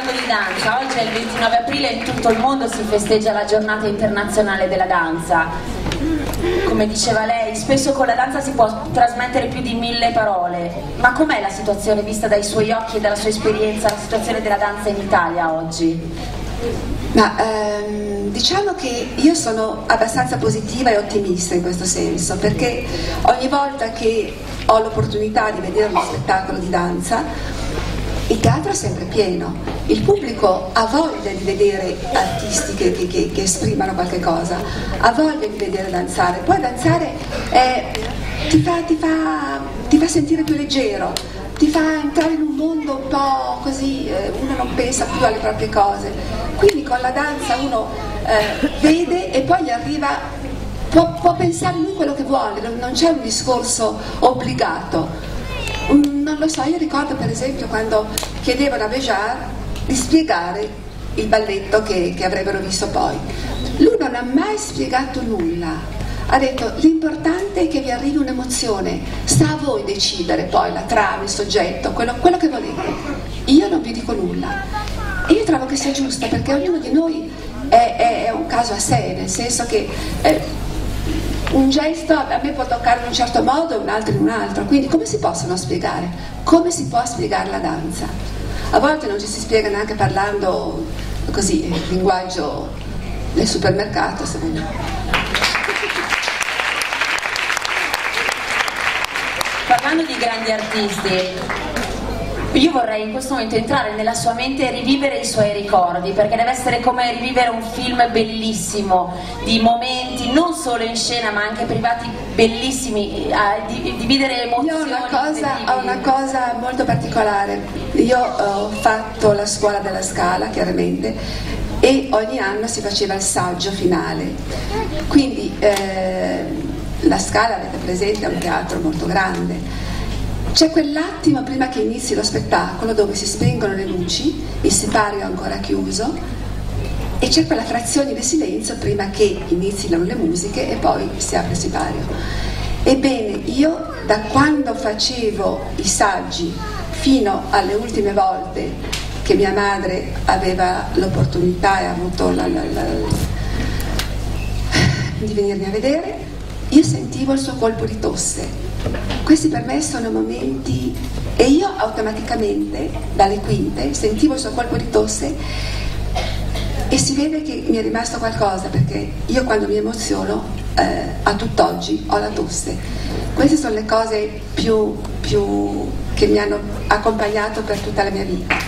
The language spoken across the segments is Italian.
parlando di danza, oggi è il 29 aprile e in tutto il mondo si festeggia la giornata internazionale della danza. Come diceva lei, spesso con la danza si può trasmettere più di 1000 parole, ma com'è la situazione vista dai suoi occhi e dalla sua esperienza, la situazione della danza in Italia oggi? Diciamo che io sono abbastanza positiva e ottimista in questo senso, perché ogni volta che ho l'opportunità di vedere uno spettacolo di danza, il teatro è sempre pieno, il pubblico ha voglia di vedere artisti che esprimano qualche cosa, ha voglia di vedere danzare, poi danzare ti fa sentire più leggero, ti fa entrare in un mondo un po' così, uno non pensa più alle proprie cose, quindi con la danza uno vede e poi gli arriva, può pensare lui quello che vuole, non c'è un discorso obbligato. Non lo so, io ricordo per esempio quando chiedevano a Béjart di spiegare il balletto che avrebbero visto poi. Lui non ha mai spiegato nulla, ha detto l'importante è che vi arrivi un'emozione, sta a voi decidere poi la trama, il soggetto, quello che volete. Io non vi dico nulla. E io trovo che sia giusto, perché ognuno di noi è un caso a sé, nel senso che un gesto a me può toccare in un certo modo e un altro in un altro, quindi come si possono spiegare? Come si può spiegare la danza? A volte non ci si spiega neanche parlando così, il linguaggio del supermercato, secondo me. Parlando di grandi artisti, io vorrei in questo momento entrare nella sua mente e rivivere i suoi ricordi, perché deve essere come rivivere un film bellissimo, di momenti non solo in scena ma anche privati bellissimi, dividere emozioni. Io ho una cosa molto particolare, io ho fatto la scuola della Scala chiaramente e ogni anno si faceva il saggio finale, quindi la Scala, avete presente, è un teatro molto grande. C'è quell'attimo prima che inizi lo spettacolo dove si spengono le luci, il sipario è ancora chiuso e c'è quella frazione di silenzio prima che inizino le musiche e poi si apre il sipario. Ebbene, io da quando facevo i saggi fino alle ultime volte che mia madre aveva l'opportunità e ha avuto di venirmi a vedere, io sentivo il suo colpo di tosse. Questi per me sono momenti, e io automaticamente dalle quinte sentivo il suo colpo di tosse e si vede che mi è rimasto qualcosa, perché io quando mi emoziono a tutt'oggi ho la tosse. Queste sono le cose più che mi hanno accompagnato per tutta la mia vita.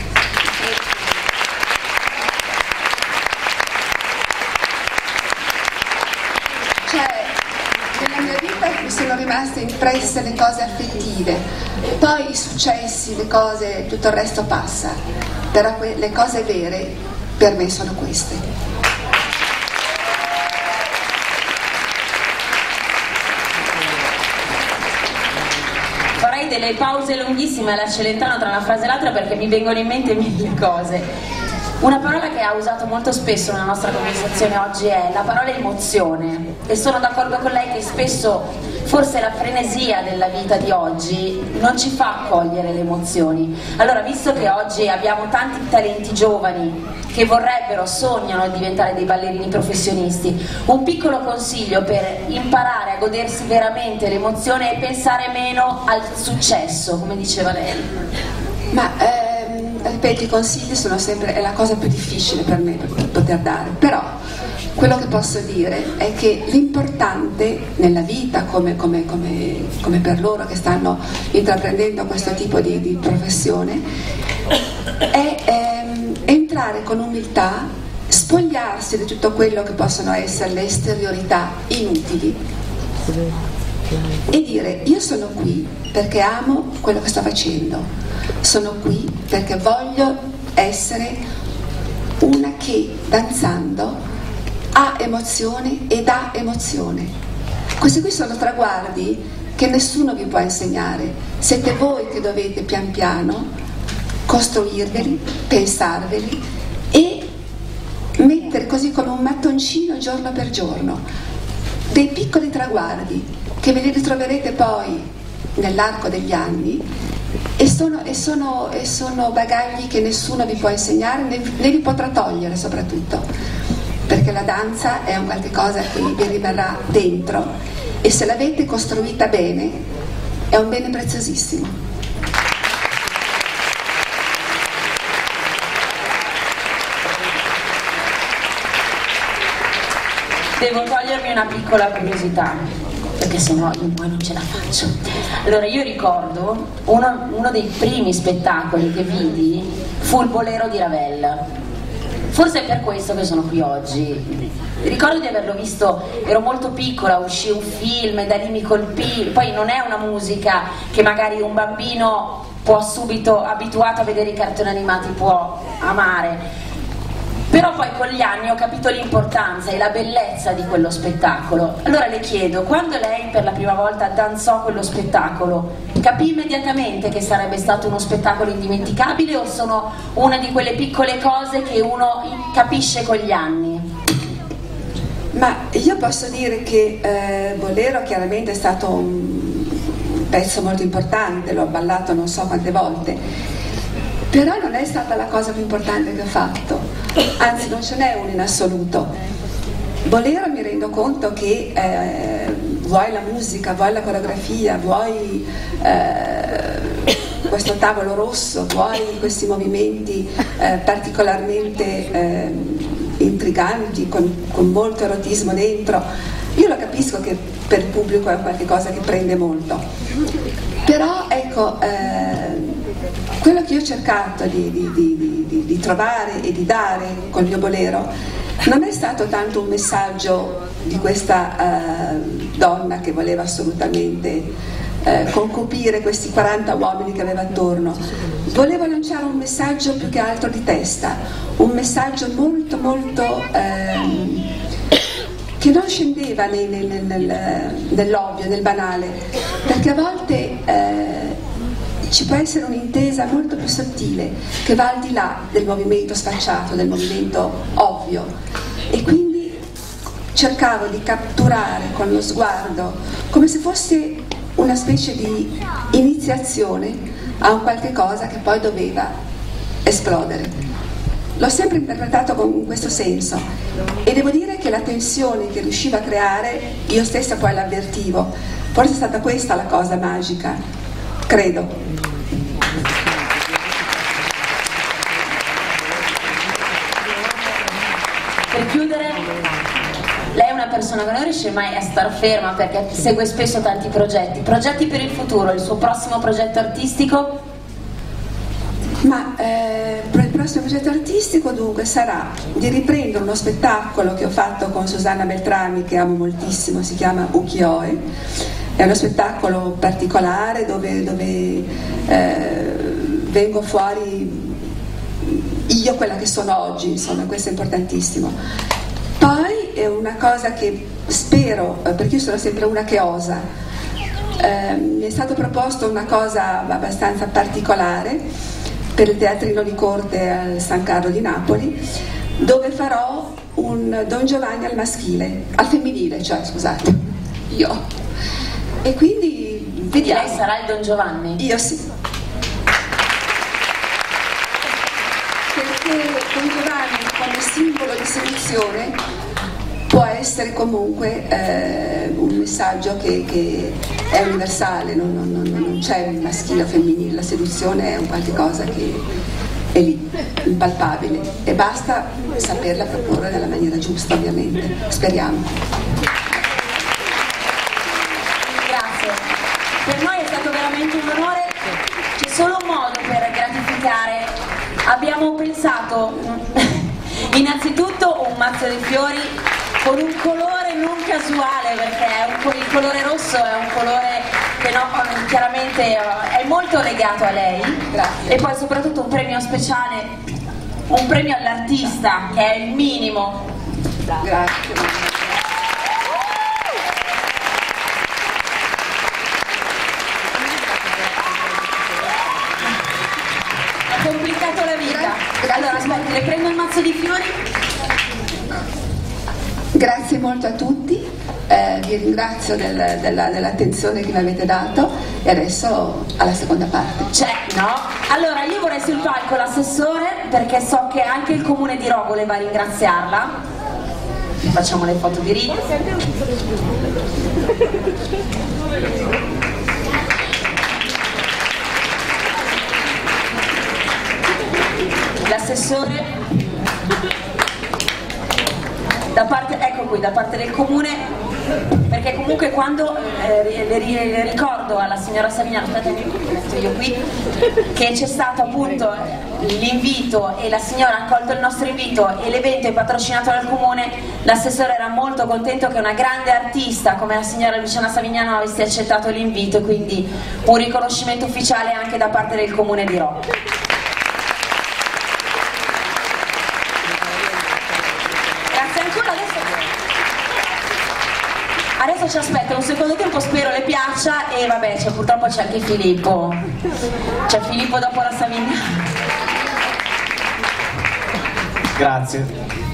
Sono rimaste impresse le cose affettive, poi i successi, le cose, tutto il resto passa, però le cose vere per me sono queste. Farei delle pause lunghissime alla Celentano tra una frase e l'altra perché mi vengono in mente 1000 cose. Una parola che ha usato molto spesso nella nostra conversazione oggi è la parola emozione, e sono d'accordo con lei che spesso forse la frenesia della vita di oggi non ci fa cogliere le emozioni. Allora, visto che oggi abbiamo tanti talenti giovani che vorrebbero, sognano di diventare dei ballerini professionisti, un piccolo consiglio per imparare a godersi veramente l'emozione e pensare meno al successo, come diceva lei. Ripeto, i consigli sono sempre, è la cosa più difficile per me per poter dare, però quello che posso dire è che l'importante nella vita, come per loro che stanno intraprendendo questo tipo di professione, è entrare con umiltà, spogliarsi di tutto quello che possono essere le esteriorità inutili e dire: io sono qui perché amo quello che sto facendo, sono qui perché voglio essere una che danzando ha emozione e dà emozione. Questi qui sono traguardi che nessuno vi può insegnare, siete voi che dovete pian piano costruirveli, pensarveli e mettere così come un mattoncino giorno per giorno dei piccoli traguardi che ve li ritroverete poi nell'arco degli anni e sono bagagli che nessuno vi può insegnare né vi potrà togliere, soprattutto perché la danza è un qualche cosa che vi rimarrà dentro, e se l'avete costruita bene è un bene preziosissimo. Devo togliermi una piccola curiosità, perché sennò io poi non ce la faccio. Allora, io ricordo uno dei primi spettacoli che vidi fu il Bolero di Ravel. Forse è per questo che sono qui oggi. Ricordo di averlo visto, ero molto piccola, uscì un film e da lì mi colpì. Poi non è una musica che magari un bambino può subito, abituato a vedere i cartoni animati, può amare. Però poi con gli anni ho capito l'importanza e la bellezza di quello spettacolo. Allora le chiedo, quando lei per la prima volta danzò quello spettacolo, capì immediatamente che sarebbe stato uno spettacolo indimenticabile, o sono una di quelle piccole cose che uno capisce con gli anni? Ma io posso dire che Bolero chiaramente è stato un pezzo molto importante, l'ho ballato non so quante volte, però non è stata la cosa più importante che ho fatto, anzi non ce n'è uno in assoluto. Bolero, mi rendo conto che vuoi la musica, vuoi la coreografia, vuoi questo tavolo rosso, vuoi questi movimenti particolarmente intriganti, con molto erotismo dentro. Io lo capisco che per il pubblico è qualcosa che prende molto, però ecco, quello che io ho cercato di trovare e di dare col mio Bolero non è stato tanto un messaggio di questa donna che voleva assolutamente concupire questi 40 uomini che aveva attorno. Volevo lanciare un messaggio più che altro di testa, un messaggio molto molto che non scendeva nell'ovvio, nel banale, perché a volte ci può essere un'intesa molto più sottile che va al di là del movimento sfacciato, del movimento ovvio, e quindi cercavo di catturare con lo sguardo, come se fosse una specie di iniziazione a un qualche cosa che poi doveva esplodere. L'ho sempre interpretato con questo senso, e devo dire che la tensione che riusciva a creare io stessa poi l'avvertivo. Forse è stata questa la cosa magica, credo. Per chiudere, lei è una persona che non riesce mai a star ferma perché segue spesso tanti progetti per il futuro. Il suo prossimo progetto artistico? Ma il prossimo progetto artistico dunque sarà di riprendere uno spettacolo che ho fatto con Susanna Beltrami, che amo moltissimo, si chiama Ukiyo-e. È uno spettacolo particolare dove vengo fuori io, quella che sono oggi, insomma, questo è importantissimo. Poi è una cosa che spero, perché io sono sempre una che osa, mi è stato proposto una cosa abbastanza particolare per il Teatrino di Corte al San Carlo di Napoli, dove farò un Don Giovanni al maschile, al femminile, cioè, scusate, io. E quindi vediamo. Lei sarà il Don Giovanni? Io sì. Perché Don Giovanni come simbolo di seduzione può essere comunque un messaggio che è universale, non c'è il maschile o femminile, la seduzione è un qualche cosa che è lì, impalpabile, e basta saperla proporre nella maniera giusta, ovviamente, speriamo. Grazie, per noi è stato veramente un onore, c'è solo un modo per gratificare, abbiamo pensato innanzitutto un mazzo di fiori con un colore non casuale, perché il colore rosso è un colore che chiaramente è molto legato a lei. Grazie. E poi soprattutto un premio speciale, un premio all'artista, che è il minimo. Grazie. Ha complicato la vita. Allora aspetti, le prendo il mazzo di fiori. Grazie molto a tutti. vi ringrazio dell'attenzione che mi avete dato e adesso alla seconda parte. No? Allora io vorrei sul palco l'assessore, perché so che anche il comune di Rogo voleva ringraziarla. Facciamo le foto di Rita. L'assessore da parte del comune, perché comunque quando le ricordo alla signora Savignano, aspetta che metto io qui, che c'è stato appunto l'invito e la signora ha accolto il nostro invito e l'evento è patrocinato dal comune, l'assessore era molto contento che una grande artista come la signora Luciana Savignano avesse accettato l'invito, e quindi un riconoscimento ufficiale anche da parte del comune di Rogo. Adesso ci aspetta un secondo tempo, spero le piaccia, e vabbè, purtroppo c'è anche Filippo. C'è Filippo dopo la Savignano. Grazie.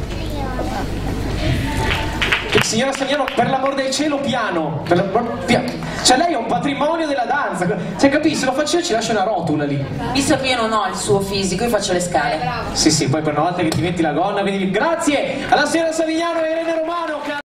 Signora Savignano, per l'amor del cielo, piano. Cioè lei è un patrimonio della danza. Cioè capisci, se lo faccio io ci lascio una rotula lì. Visto che io non ho il suo fisico, io faccio le scale. Sì, poi per una volta che ti metti la gonna, quindi grazie alla signora Savignano e Irene Romano.